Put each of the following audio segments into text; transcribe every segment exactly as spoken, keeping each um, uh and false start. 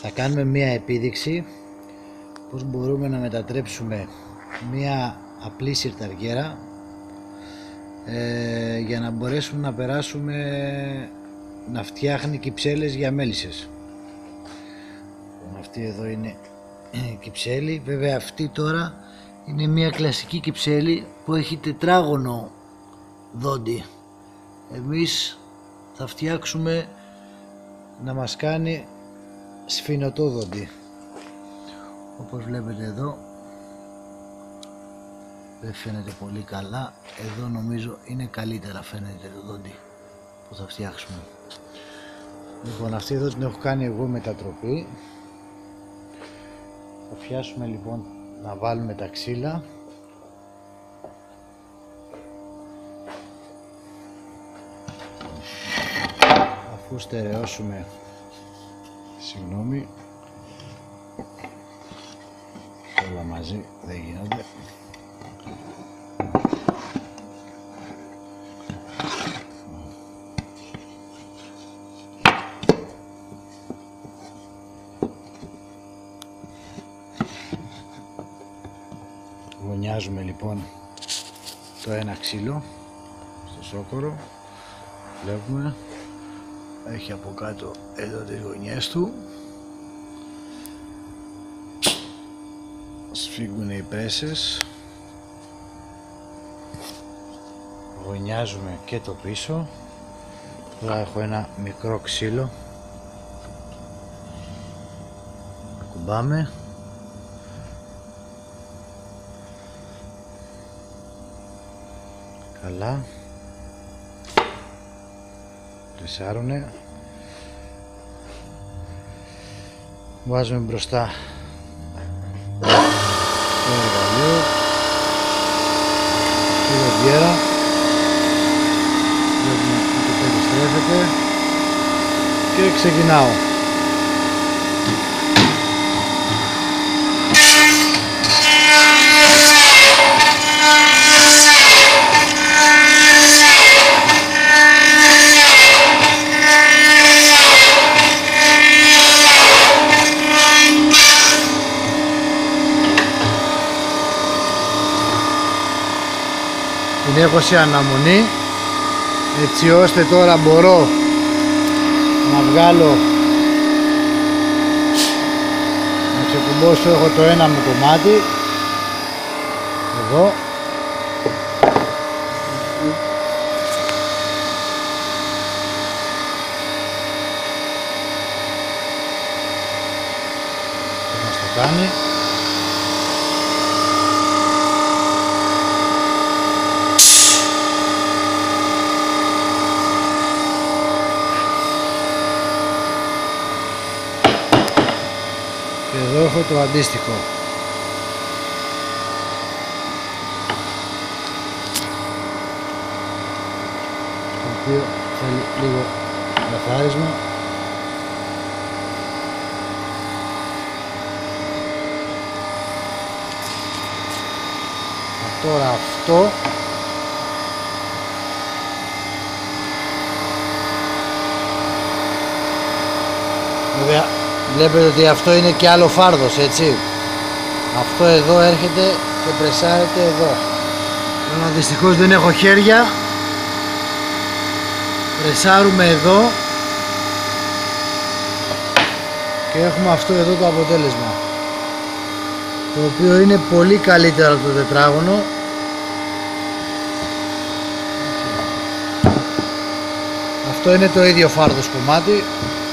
Θα κάνουμε μία επίδειξη πώς μπορούμε να μετατρέψουμε μία απλή συρταριέρα ε, για να μπορέσουμε να περάσουμε να φτιάχνει κυψέλες για μέλισσες. Αυτή εδώ είναι κυψέλη. Βέβαια αυτή τώρα είναι μία κλασική κυψέλη που έχει τετράγωνο δόντι. Εμείς θα φτιάξουμε να μας κάνει σφινωτό δόντι. Όπως βλέπετε εδώ δεν φαίνεται πολύ καλά, εδώ νομίζω είναι καλύτερα φαίνεται το δόντι που θα φτιάξουμε. Λοιπόν, αυτή εδώ την έχω κάνει εγώ μετατροπή. Θα πιάσουμε λοιπόν να βάλουμε τα ξύλα. Αφού στερεώσουμε, συγγνώμη, όλα μαζί δεν γίνονται. Γωνιάζουμε λοιπόν το ένα ξύλο στο σόκορο, βλέπουμε έχει από κάτω εδώ τις γωνιές του, σφίγγουν οι πρέσες, γωνιάζουμε και το πίσω. Τώρα έχω ένα μικρό ξύλο, ακουμπάμε, καλά, τρισάρουνε, βάζουμε μπροστά το εργαλείο, τη δοντιέρα, βλέπουμε ότι περιστρέφεται και ξεκινάω. Την έχω σε αναμονή έτσι ώστε τώρα μπορώ να βγάλω, να ξεκουμπώσω. Έχω το ένα μου κομμάτι εδώ, θα μας το κάνει. Και εδώ έχω το αντίστοιχο. Το οποίο θέλει λίγο καθάρισμα. Τώρα αυτό βέβαια βλέπετε ότι αυτό είναι και άλλο φάρδος, έτσι. Αυτό εδώ έρχεται και πρεσάρεται εδώ. Τώρα δυστυχώς δεν έχω χέρια. Πρεσάρουμε εδώ και έχουμε αυτό εδώ το αποτέλεσμα, το οποίο είναι πολύ καλύτερο από το τετράγωνο. Αυτό είναι το ίδιο φάρδος κομμάτι.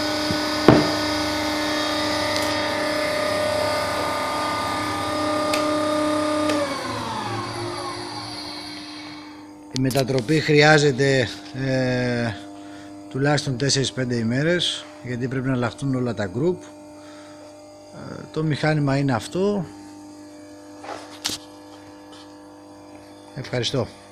Η μετατροπή χρειάζεται ε, τουλάχιστον τέσσερις πέντε ημέρες, γιατί πρέπει να αλλάχτούν όλα τα group. Ε, το μηχάνημα είναι αυτό. Ευχαριστώ.